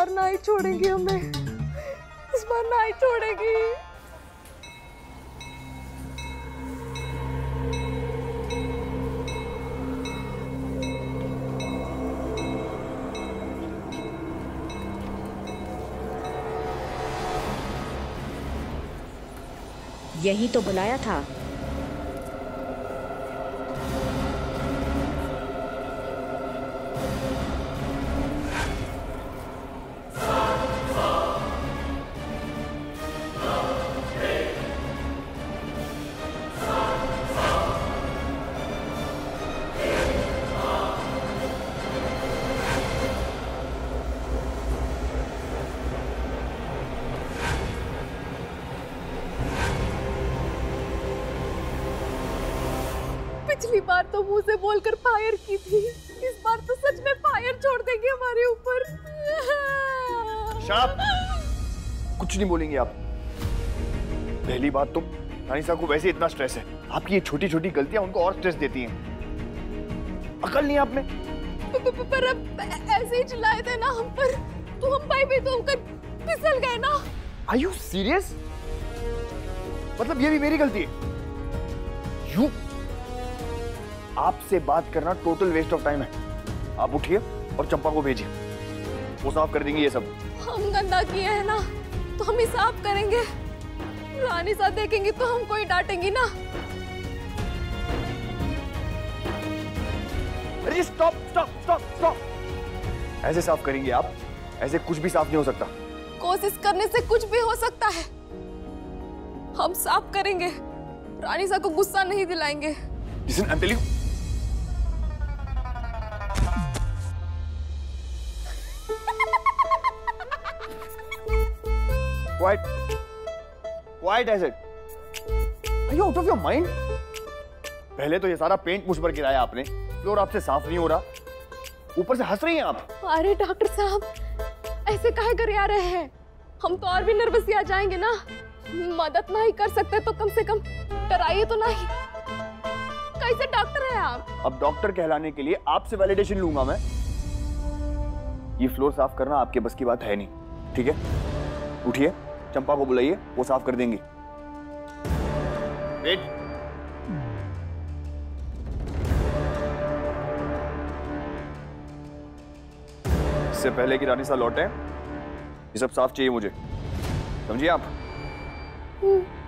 बार ना ही छोड़ेंगी हमें, इस बार ना ही छोड़ेगी। यही तो बुलाया था। पिछली बार तो मुंह से बोलकर फायर की थी, इस बार तो सच में फायर छोड़ देंगे हमारे ऊपर। शाप, कुछ नहीं बोलेंगे आप। पहली बात तो रानी साहब को वैसे इतना स्ट्रेस है, आपकी ये छोटी छोटी गलतियां उनको और स्ट्रेस देती हैं। अकल नहीं आप में। पर अब ऐसे ही चिल्लाए थे ना हम पर, तो हम भाई भी तो होकर फिसल गए ना। Are you serious? मतलब ये भी मेरी गलती है? यू आपसे बात करना टोटल वेस्ट ऑफ टाइम है। आप उठिए और चंपा को भेजिए, वो साफ कर देंगे ये सब। हम गंदा किए हैं ना तो हम ही साफ करेंगे। रानी साहब देखेंगी तो हमको ही डांटेंगी ना। अरे स्टॉप स्टॉप स्टॉप स्टॉप। ऐसे साफ करेंगे आप? ऐसे कुछ भी साफ नहीं हो सकता। कोशिश करने से कुछ भी हो सकता है। हम साफ करेंगे, रानी साहब को गुस्सा नहीं दिलाएंगे। Listen, I'm telling you. Quiet. Quiet as it. Are you out of your mind? पहले तो ये सारा पेंट मुझ पर गिराया आपने, फ्लोर आपसे साफ नहीं हो रहा, ऊपर से हंस रही हैं आप। अरे डॉक्टर साहब, ऐसे काहे गरिया रहे हैं? हम तो और भी नर्वस आ जाएंगे ना। मदद नहीं कर सकते तो कम से कम डराइए तो नहीं। कैसे डॉक्टर हैं आप? अब डॉक्टर कहलाने के लिए आपसे वैलिडेशन लूंगा मैं? ये फ्लोर साफ करना आपके बस की बात है नहीं, ठीक है? उठिए, चंपा को बुलाइए, वो साफ कर देंगी। वेट। इससे पहले कि रानी साहब लौटे, ये सब साफ चाहिए मुझे, समझिए आप?